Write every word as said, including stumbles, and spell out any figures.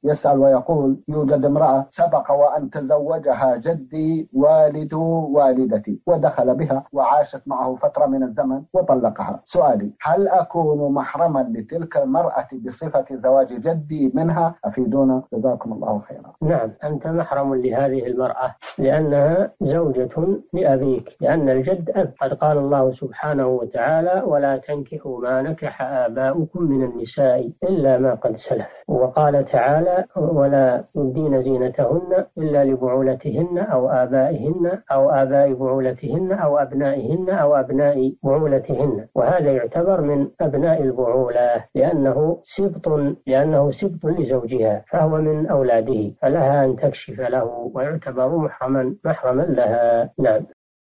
يسأل ويقول: يوجد امرأة سبق وأن تزوجها جدي والد والدتي ودخل بها وعاشت معه فترة من الزمن وطلقها. سؤالي: هل أكون محرما لتلك المرأة بصفة زواج جدي منها؟ أفيدونا جزاكم الله خيرا. نعم، أنت محرم لهذه المرأة لأنها زوجة لأبيك، لأن الجد أب. قد قال الله سبحانه وتعالى: ولا تنكحوا ما نكح آباؤكم من النساء إلا ما قد سلف. وقال تعالى: ولا يبدين زينتهن إلا لبعولتهن أو آبائهن أو آباء بعولتهن أو أبنائهن أو أبناء بعولتهن. وهذا يعتبر من أبناء البعولة لأنه سبط لأنه سبط لزوجها، فهو من أولاده، فلها أن تكشف له ويعتبر محرما محرما لها. نعم.